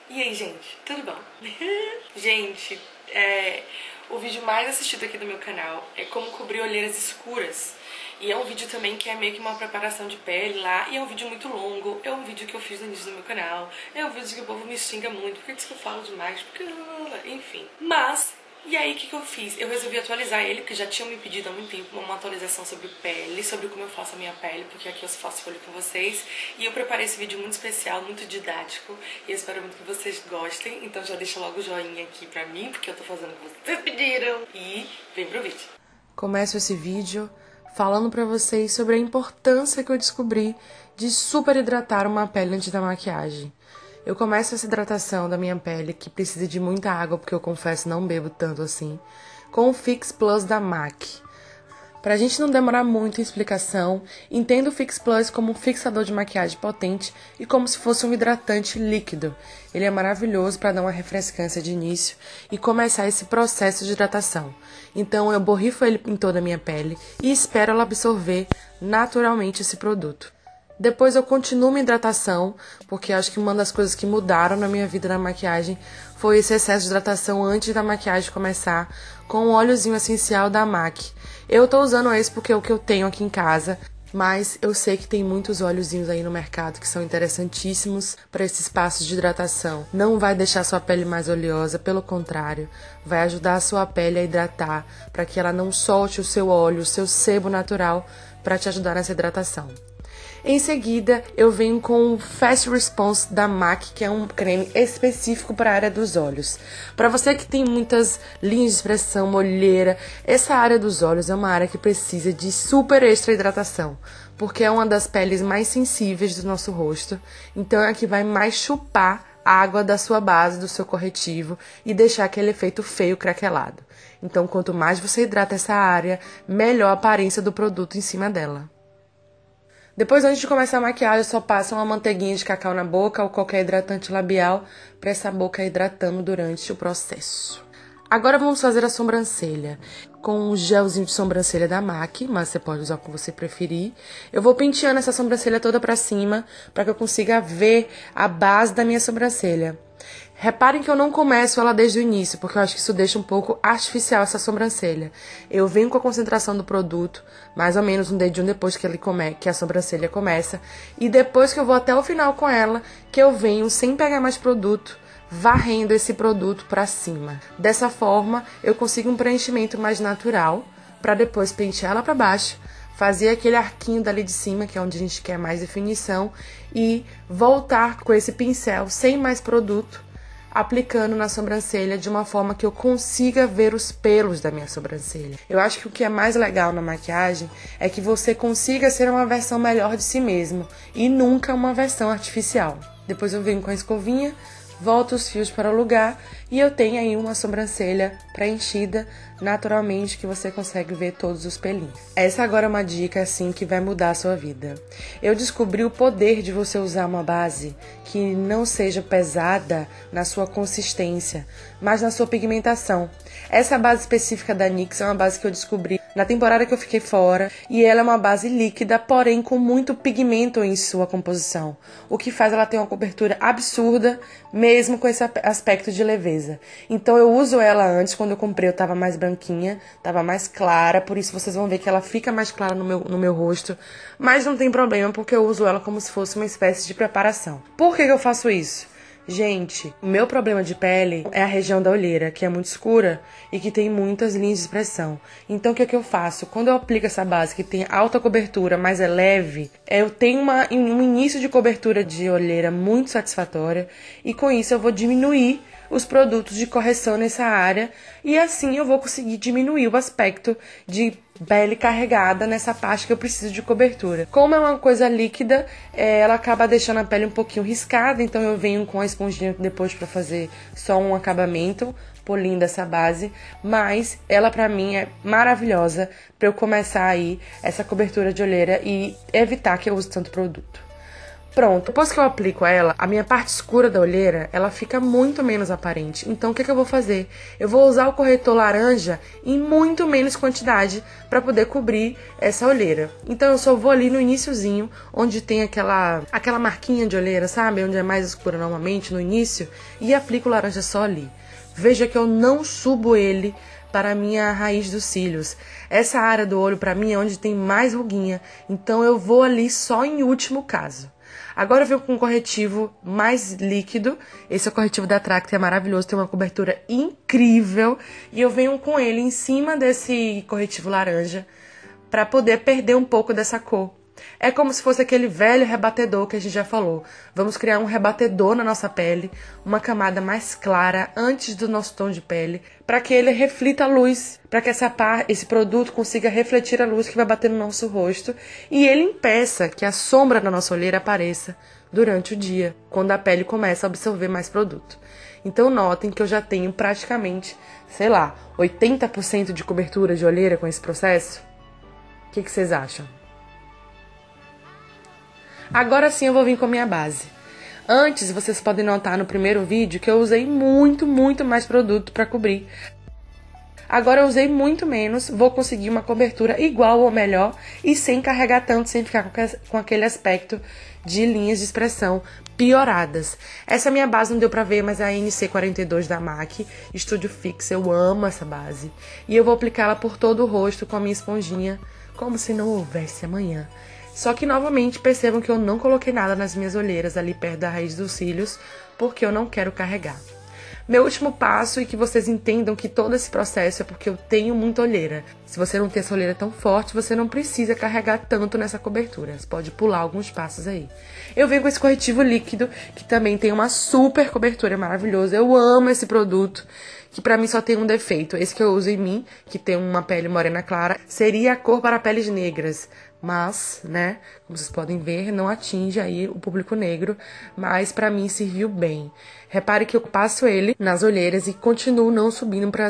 E aí, gente, tudo bom? Gente, o vídeo mais assistido aqui do meu canal é como cobrir olheiras escuras. E é um vídeo também que é meio que uma preparação de pele lá. E é um vídeo muito longo, é um vídeo que eu fiz no início do meu canal. É um vídeo que o povo me xinga muito, porque diz que eu falo demais, porque... enfim. Mas... e aí, o que eu fiz? Eu resolvi atualizar ele, porque já tinham me pedido há muito tempo uma atualização sobre pele, sobre como eu faço a minha pele, porque aqui eu faço folha com vocês. E eu preparei esse vídeo muito especial, muito didático, e eu espero muito que vocês gostem. Então já deixa logo o joinha aqui pra mim, porque eu tô fazendo o que vocês pediram. E vem pro vídeo. Começo esse vídeo falando pra vocês sobre a importância que eu descobri de super hidratar uma pele antes da maquiagem. Eu começo essa hidratação da minha pele, que precisa de muita água, porque eu confesso não bebo tanto assim, com o Fix Plus da MAC. Pra gente não demorar muito em explicação, entenda o Fix Plus como um fixador de maquiagem potente e como se fosse um hidratante líquido. Ele é maravilhoso para dar uma refrescância de início e começar esse processo de hidratação. Então eu borrifo ele em toda a minha pele e espero ela absorver naturalmente esse produto. Depois eu continuo minha hidratação, porque acho que uma das coisas que mudaram na minha vida na maquiagem foi esse excesso de hidratação antes da maquiagem começar, com o óleozinho essencial da MAC. Eu tô usando esse porque é o que eu tenho aqui em casa, mas eu sei que tem muitos óleozinhos aí no mercado que são interessantíssimos para esses passos de hidratação. Não vai deixar sua pele mais oleosa, pelo contrário, vai ajudar a sua pele a hidratar, para que ela não solte o seu óleo, o seu sebo natural, para te ajudar nessa hidratação. Em seguida, eu venho com o Fast Response da MAC, que é um creme específico para a área dos olhos. Para você que tem muitas linhas de expressão, olheira, essa área dos olhos é uma área que precisa de super extra hidratação, porque é uma das peles mais sensíveis do nosso rosto, então é a que vai mais chupar a água da sua base, do seu corretivo e deixar aquele efeito feio craquelado. Então, quanto mais você hidrata essa área, melhor a aparência do produto em cima dela. Depois, antes de começar a maquiagem, eu só passo uma manteiguinha de cacau na boca ou qualquer hidratante labial para essa boca hidratando durante o processo. Agora vamos fazer a sobrancelha. Com um gelzinho de sobrancelha da MAC, mas você pode usar o que você preferir. Eu vou penteando essa sobrancelha toda pra cima para que eu consiga ver a base da minha sobrancelha. Reparem que eu não começo ela desde o início, porque eu acho que isso deixa um pouco artificial essa sobrancelha. Eu venho com a concentração do produto, mais ou menos um dedinho depois que a sobrancelha começa, e depois que eu vou até o final com ela, que eu venho sem pegar mais produto, varrendo esse produto para cima. Dessa forma, eu consigo um preenchimento mais natural, para depois pentear ela para baixo, fazer aquele arquinho dali de cima, que é onde a gente quer mais definição, e voltar com esse pincel sem mais produto, aplicando na sobrancelha de uma forma que eu consiga ver os pelos da minha sobrancelha. Eu acho que o que é mais legal na maquiagem é que você consiga ser uma versão melhor de si mesmo e nunca uma versão artificial. Depois eu venho com a escovinha, volto os fios para o lugar e eu tenho aí uma sobrancelha preenchida naturalmente, que você consegue ver todos os pelinhos. Essa agora é uma dica assim que vai mudar a sua vida. Eu descobri o poder de você usar uma base que não seja pesada na sua consistência, mas na sua pigmentação. Essa base específica da NYX é uma base que eu descobri na temporada que eu fiquei fora, e ela é uma base líquida, porém com muito pigmento em sua composição, o que faz ela ter uma cobertura absurda, mesmo com esse aspecto de leveza. Então eu uso ela antes, quando eu comprei eu tava mais branquinha, tava mais clara, por isso vocês vão ver que ela fica mais clara no meu rosto, mas não tem problema, porque eu uso ela como se fosse uma espécie de preparação. Por que eu faço isso? Gente, o meu problema de pele é a região da olheira, que é muito escura e que tem muitas linhas de expressão. Então, o que é que eu faço? Quando eu aplico essa base que tem alta cobertura, mas é leve, eu tenho um início de cobertura de olheira muito satisfatória, e com isso eu vou diminuir os produtos de correção nessa área, e assim eu vou conseguir diminuir o aspecto de pele carregada nessa parte que eu preciso de cobertura. Como é uma coisa líquida, ela acaba deixando a pele um pouquinho riscada, então eu venho com a esponjinha depois para fazer só um acabamento, polindo essa base, mas ela pra mim é maravilhosa para eu começar aí essa cobertura de olheira e evitar que eu use tanto produto. Pronto, depois que eu aplico ela, a minha parte escura da olheira, ela fica muito menos aparente. Então, o que eu vou fazer? Eu vou usar o corretor laranja em muito menos quantidade para poder cobrir essa olheira. Então, eu só vou ali no iniciozinho, onde tem aquela marquinha de olheira, sabe? Onde é mais escura normalmente, no início, e aplico o laranja só ali. Veja que eu não subo ele para a minha raiz dos cílios. Essa área do olho, para mim, é onde tem mais ruguinha. Então, eu vou ali só em último caso. Agora eu venho com um corretivo mais líquido. Esse é o corretivo da Tracta, é maravilhoso, tem uma cobertura incrível. E eu venho com ele em cima desse corretivo laranja para poder perder um pouco dessa cor. É como se fosse aquele velho rebatedor que a gente já falou. Vamos criar um rebatedor na nossa pele, uma camada mais clara antes do nosso tom de pele, para que ele reflita a luz, para que esse produto consiga refletir a luz que vai bater no nosso rosto e ele impeça que a sombra da nossa olheira apareça durante o dia, quando a pele começa a absorver mais produto. Então notem que eu já tenho praticamente, 80% de cobertura de olheira com esse processo. O que vocês acham? Agora sim eu vou vir com a minha base. Antes, vocês podem notar no primeiro vídeo que eu usei muito mais produto para cobrir. Agora eu usei muito menos, vou conseguir uma cobertura igual ou melhor e sem carregar tanto, sem ficar com aquele aspecto de linhas de expressão pioradas. Essa minha base não deu pra ver, mas é a NC42 da MAC Studio Fix. Eu amo essa base. E eu vou aplicá-la por todo o rosto com a minha esponjinha, como se não houvesse amanhã. Só que, novamente, percebam que eu não coloquei nada nas minhas olheiras ali perto da raiz dos cílios, porque eu não quero carregar. Meu último passo, e que vocês entendam que todo esse processo é porque eu tenho muita olheira. Se você não tem essa olheira tão forte, você não precisa carregar tanto nessa cobertura. Você pode pular alguns passos aí. Eu venho com esse corretivo líquido, que também tem uma super cobertura maravilhosa. Eu amo esse produto, que pra mim só tem um defeito. Esse que eu uso em mim, que tem uma pele morena clara, seria a cor para peles negras. Mas, né, como vocês podem ver, não atinge aí o público negro, mas pra mim serviu bem. Repare que eu passo ele nas olheiras e continuo não subindo pra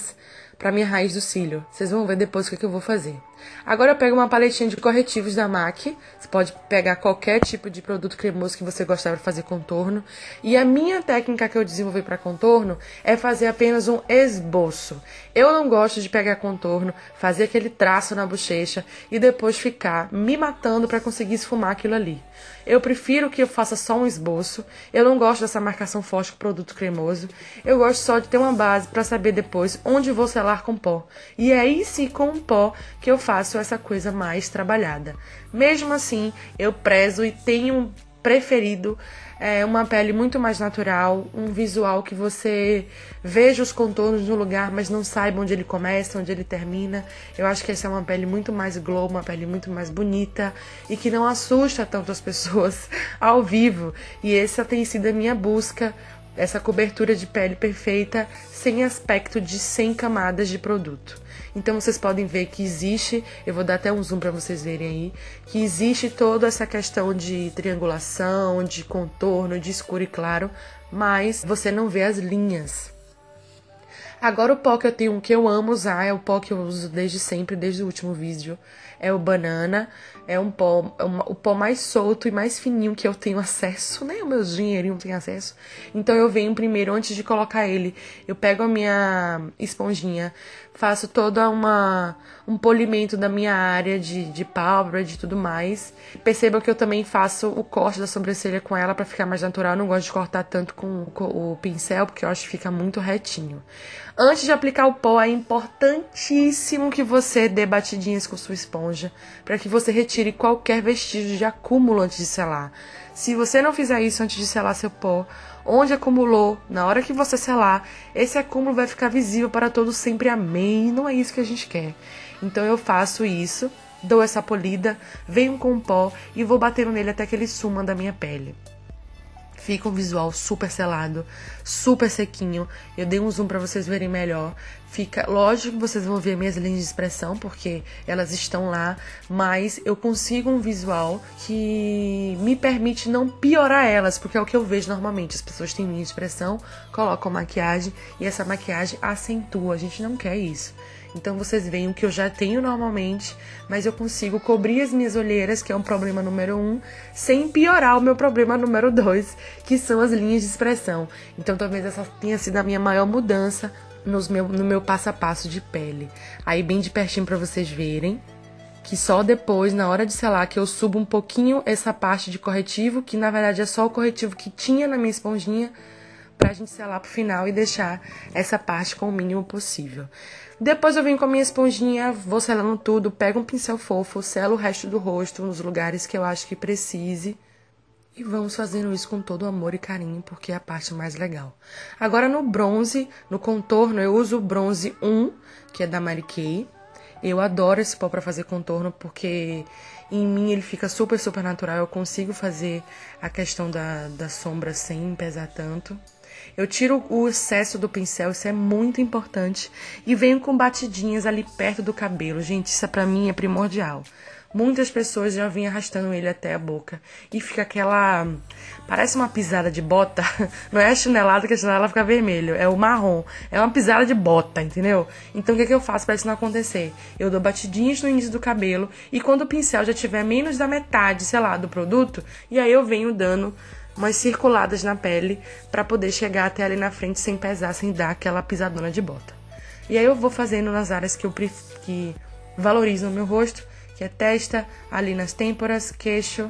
minha raiz do cílio. Vocês vão ver depois o que eu vou fazer. Agora eu pego uma paletinha de corretivos da MAC. Você pode pegar qualquer tipo de produto cremoso que você gostar para fazer contorno. E a minha técnica que eu desenvolvi para contorno é fazer apenas um esboço. Eu não gosto de pegar contorno, fazer aquele traço na bochecha e depois ficar me matando para conseguir esfumar aquilo ali. Eu prefiro que eu faça só um esboço. Eu não gosto dessa marcação forte com produto cremoso. Eu gosto só de ter uma base para saber depois onde vou selar com pó. E é aí sim, com o pó, que eu faço essa coisa mais trabalhada. Mesmo assim, eu prezo e tenho preferido uma pele muito mais natural, um visual que você veja os contornos no lugar, mas não saiba onde ele começa, onde ele termina. Eu acho que essa é uma pele muito mais glow, uma pele muito mais bonita e que não assusta tanto as pessoas ao vivo. E essa tem sido a minha busca, essa cobertura de pele perfeita, sem aspecto de 100 camadas de produto. Então vocês podem ver que existe, eu vou dar até um zoom para vocês verem aí, que existe toda essa questão de triangulação, de contorno, de escuro e claro, mas você não vê as linhas. Agora o pó que eu tenho, que eu amo usar, é o pó que eu uso desde sempre, desde o último vídeo. É o Banana, é um pó, o pó mais solto e mais fininho que eu tenho acesso, né? O meu dinheirinho tem acesso. Então eu venho primeiro, antes de colocar ele, eu pego a minha esponjinha, faço todo um polimento da minha área de pálpebra, de tudo mais. Percebam que eu também faço o corte da sobrancelha com ela pra ficar mais natural. Eu não gosto de cortar tanto com o pincel, porque eu acho que fica muito retinho. Antes de aplicar o pó, é importantíssimo que você dê batidinhas com sua esponja, para que você retire qualquer vestígio de acúmulo antes de selar. Se você não fizer isso antes de selar seu pó, onde acumulou, na hora que você selar, esse acúmulo vai ficar visível para todos sempre. Amém. Não é isso que a gente quer. Então eu faço isso, dou essa polida, venho com o pó e vou batendo nele até que ele suma da minha pele. Fica um visual super selado, super sequinho. Eu dei um zoom pra vocês verem melhor. Fica, lógico que vocês vão ver minhas linhas de expressão, porque elas estão lá, mas eu consigo um visual que me permite não piorar elas, porque é o que eu vejo normalmente. As pessoas têm linha de expressão, colocam maquiagem e essa maquiagem acentua. A gente não quer isso. Então vocês veem o que eu já tenho normalmente, mas eu consigo cobrir as minhas olheiras, que é um problema número 1, sem piorar o meu problema número 2, que são as linhas de expressão. Então talvez essa tenha sido a minha maior mudança no meu passo a passo de pele. Aí bem de pertinho pra vocês verem que só depois, na hora de selar, que eu subo um pouquinho essa parte de corretivo, que na verdade é só o corretivo que tinha na minha esponjinha, pra gente selar pro final e deixar essa parte com o mínimo possível. Depois eu venho com a minha esponjinha, vou selando tudo, pego um pincel fofo, selo o resto do rosto nos lugares que eu acho que precise. E vamos fazendo isso com todo amor e carinho, porque é a parte mais legal. Agora no bronze, no contorno, eu uso o bronze 1, que é da Mary Kay. Eu adoro esse pó pra fazer contorno, porque em mim ele fica super, super natural. Eu consigo fazer a questão da sombra sem pesar tanto. Eu tiro o excesso do pincel, isso é muito importante. E venho com batidinhas ali perto do cabelo. Gente, isso pra mim é primordial. Muitas pessoas já vêm arrastando ele até a boca. E fica aquela... parece uma pisada de bota. Não é a chinelada, que a chinela fica vermelho. É o marrom. É uma pisada de bota, entendeu? Então o que eu faço pra isso não acontecer? Eu dou batidinhas no início do cabelo. E quando o pincel já tiver menos da metade, sei lá, do produto, e aí eu venho dando umas circuladas na pele pra poder chegar até ali na frente sem pesar, sem dar aquela pisadona de bota. E aí eu vou fazendo nas áreas que valorizam o meu rosto, que é testa, ali nas têmporas, queixo.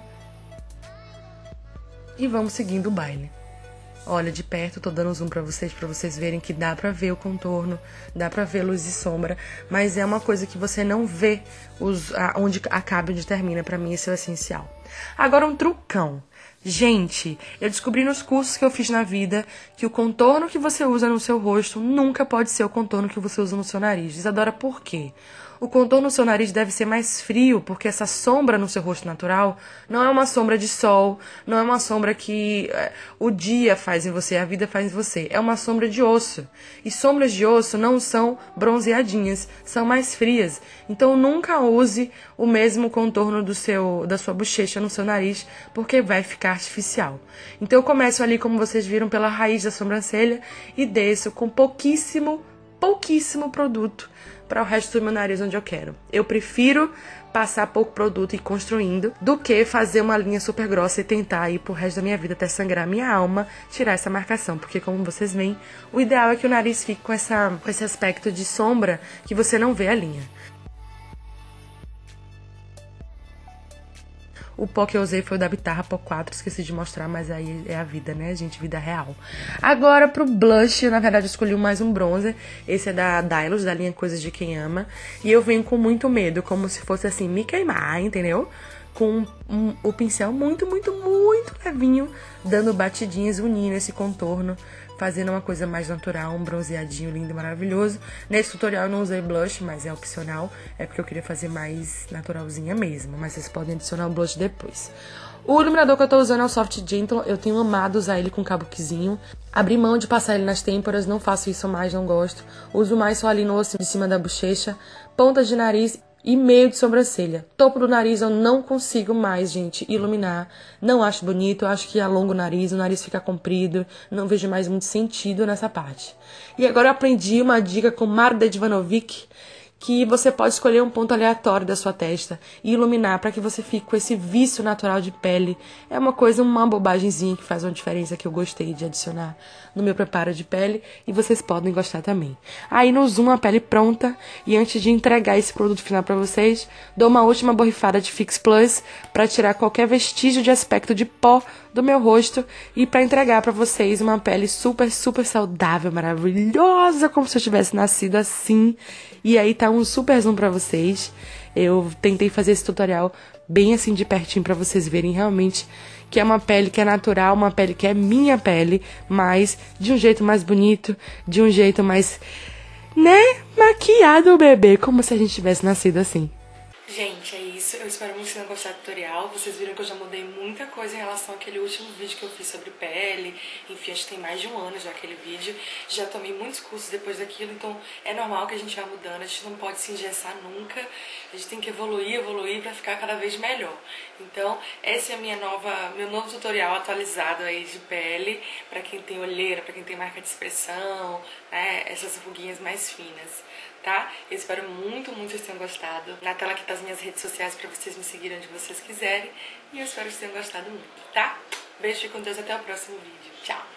E vamos seguindo o baile. Olha, de perto, tô dando zoom pra vocês verem que dá pra ver o contorno, dá pra ver luz e sombra, mas é uma coisa que você não vê onde acaba e onde termina. Pra mim, esse é o essencial. Agora, um trucão. Gente, eu descobri nos cursos que eu fiz na vida que o contorno que você usa no seu rosto nunca pode ser o contorno que você usa no seu nariz. Isadora, por quê? O contorno no seu nariz deve ser mais frio, porque essa sombra no seu rosto natural não é uma sombra de sol, não é uma sombra que o dia faz em você, a vida faz em você. É uma sombra de osso. E sombras de osso não são bronzeadinhas, são mais frias. Então nunca use o mesmo contorno da sua bochecha no seu nariz, porque vai ficar artificial. Então eu começo ali, como vocês viram, pela raiz da sobrancelha e desço com pouquíssimo produto para o resto do meu nariz onde eu quero. Eu prefiro passar pouco produto e ir construindo do que fazer uma linha super grossa e tentar ir pro resto da minha vida até sangrar minha alma, tirar essa marcação. Porque, como vocês veem, o ideal é que o nariz fique com esse aspecto de sombra que você não vê a linha. O pó que eu usei foi o da Bitarra Pó 4, esqueci de mostrar, mas aí é a vida, né, gente? Vida real. Agora, pro blush, eu, na verdade, escolhi mais um bronzer. Esse é da Dylos, da linha Coisas de Quem Ama. E eu venho com muito medo, como se fosse assim, me queimar, entendeu? Com o pincel muito levinho, dando batidinhas, unindo esse contorno, fazendo uma coisa mais natural, um bronzeadinho lindo e maravilhoso. Nesse tutorial eu não usei blush, mas é opcional, é porque eu queria fazer mais naturalzinha mesmo, mas vocês podem adicionar o blush depois. O iluminador que eu tô usando é o Soft Gentle, eu tenho amado usar ele com kabukizinho. Abri mão de passar ele nas têmporas, não faço isso mais, não gosto. Uso mais só ali no osso de cima da bochecha, pontas de nariz e meio de sobrancelha. Topo do nariz eu não consigo mais, gente, iluminar. Não acho bonito, eu acho que alonga o nariz fica comprido. Não vejo mais muito sentido nessa parte. E agora eu aprendi uma dica com Marta Ivanovic, que você pode escolher um ponto aleatório da sua testa e iluminar para que você fique com esse vício natural de pele. É uma bobagemzinha que faz uma diferença que eu gostei de adicionar no meu preparo de pele e vocês podem gostar também. Aí no zoom a pele pronta e antes de entregar esse produto final para vocês, dou uma última borrifada de Fix Plus para tirar qualquer vestígio de aspecto de pó do meu rosto e para entregar para vocês uma pele super saudável, maravilhosa, como se eu tivesse nascido assim. E aí tá um super zoom pra vocês. Eu tentei fazer esse tutorial bem assim de pertinho pra vocês verem realmente que é uma pele que é natural, uma pele que é minha pele, mas de um jeito mais bonito, de um jeito mais, né, maquiado, bebê, como se a gente tivesse nascido assim. Gente, é isso. isso, eu espero muito que tenham gostado do tutorial. Vocês viram que eu já mudei muita coisa em relação àquele último vídeo que eu fiz sobre pele. Enfim, acho que tem mais de um ano já aquele vídeo. Já tomei muitos cursos depois daquilo, então é normal que a gente vá mudando. A gente não pode se engessar nunca. A gente tem que evoluir pra ficar cada vez melhor. Então, esse é meu novo tutorial atualizado aí de pele, pra quem tem olheira, pra quem tem marca de expressão, né, essas ruguinhas mais finas, tá? Eu espero muito que vocês tenham gostado. Na tela aqui tá as minhas redes sociais pra vocês me seguirem onde vocês quiserem. E eu espero que vocês tenham gostado muito, tá? Beijo e com Deus, até o próximo vídeo. Tchau!